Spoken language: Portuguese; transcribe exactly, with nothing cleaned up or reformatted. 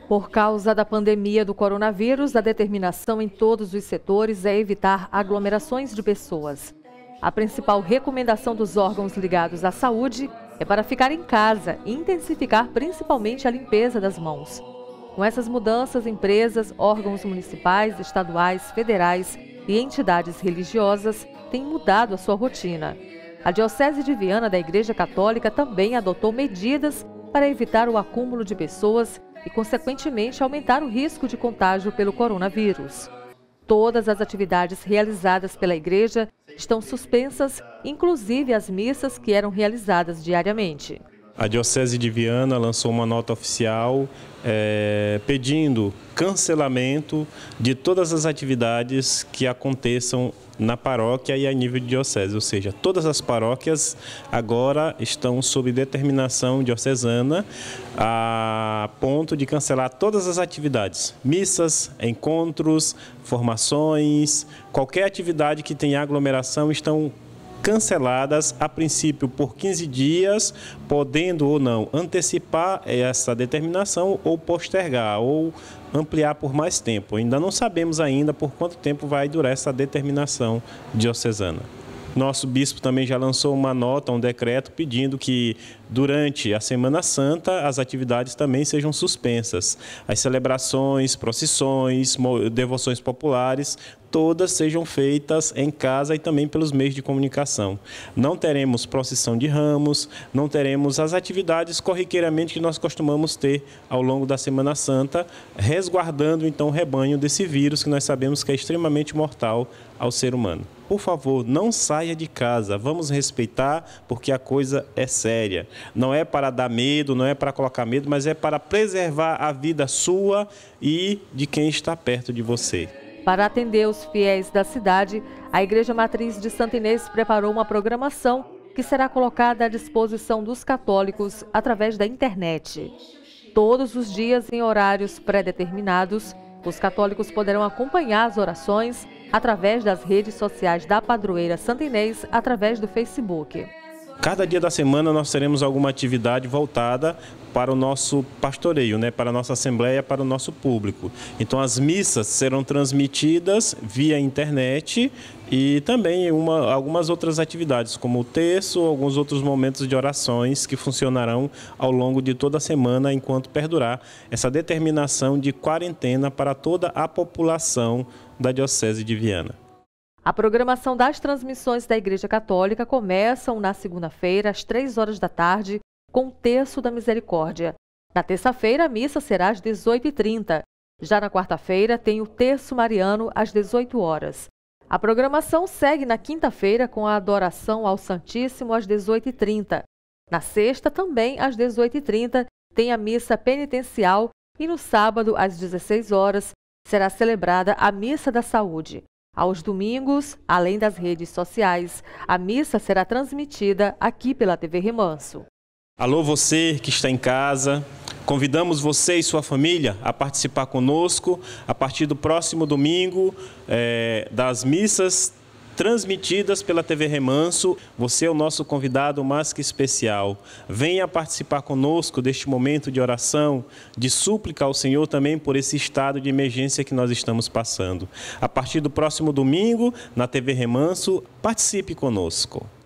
Por causa da pandemia do coronavírus, a determinação em todos os setores é evitar aglomerações de pessoas. A principal recomendação dos órgãos ligados à saúde é para ficar em casa e intensificar principalmente a limpeza das mãos. Com essas mudanças, empresas, órgãos municipais, estaduais, federais e entidades religiosas têm mudado a sua rotina. A Diocese de Viana da Igreja Católica também adotou medidas para evitar o acúmulo de pessoas e, consequentemente, aumentar o risco de contágio pelo coronavírus. Todas as atividades realizadas pela igreja estão suspensas, inclusive as missas que eram realizadas diariamente. A Diocese de Viana lançou uma nota oficial é, pedindo cancelamento de todas as atividades que aconteçam na paróquia e a nível de diocese, ou seja, todas as paróquias agora estão sob determinação diocesana a ponto de cancelar todas as atividades, missas, encontros, formações, qualquer atividade que tenha aglomeração estão canceladas, a princípio por quinze dias, podendo ou não antecipar essa determinação ou postergar ou ampliar por mais tempo. Ainda não sabemos ainda por quanto tempo vai durar essa determinação diocesana. Nosso bispo também já lançou uma nota, um decreto, pedindo que durante a Semana Santa as atividades também sejam suspensas. As celebrações, procissões, devoções populares, todas sejam feitas em casa e também pelos meios de comunicação. Não teremos procissão de ramos, não teremos as atividades corriqueiramente que nós costumamos ter ao longo da Semana Santa, resguardando então o rebanho desse vírus que nós sabemos que é extremamente mortal ao ser humano. Por favor, não saia de casa, vamos respeitar porque a coisa é séria. Não é para dar medo, não é para colocar medo, mas é para preservar a vida sua e de quem está perto de você. Para atender os fiéis da cidade, a Igreja Matriz de Santa Inês preparou uma programação que será colocada à disposição dos católicos através da internet. Todos os dias, em horários pré-determinados, os católicos poderão acompanhar as orações através das redes sociais da Padroeira Santa Inês, através do Facebook. Cada dia da semana nós teremos alguma atividade voltada para o nosso pastoreio, né, para a nossa assembleia, para o nosso público. Então as missas serão transmitidas via internet e também uma, algumas outras atividades, como o terço, alguns outros momentos de orações que funcionarão ao longo de toda a semana enquanto perdurar essa determinação de quarentena para toda a população da Diocese de Viana. A programação das transmissões da Igreja Católica começam na segunda-feira, às três horas da tarde, com o Terço da Misericórdia. Na terça-feira, a missa será às dezoito e trinta. Já na quarta-feira, tem o Terço Mariano, às dezoito horas. A programação segue na quinta-feira com a adoração ao Santíssimo, às dezoito e trinta. Na sexta, também às dezoito e trinta, tem a missa penitencial e no sábado, às dezesseis horas, será celebrada a Missa da Saúde. Aos domingos, além das redes sociais, a missa será transmitida aqui pela T V Remanso. Alô, você que está em casa, convidamos você e sua família a participar conosco a partir do próximo domingo é, das missas transmitidas pela T V Remanso. Você é o nosso convidado mais que especial. Venha participar conosco deste momento de oração, de súplica ao Senhor também por esse estado de emergência que nós estamos passando. A partir do próximo domingo, na T V Remanso, participe conosco.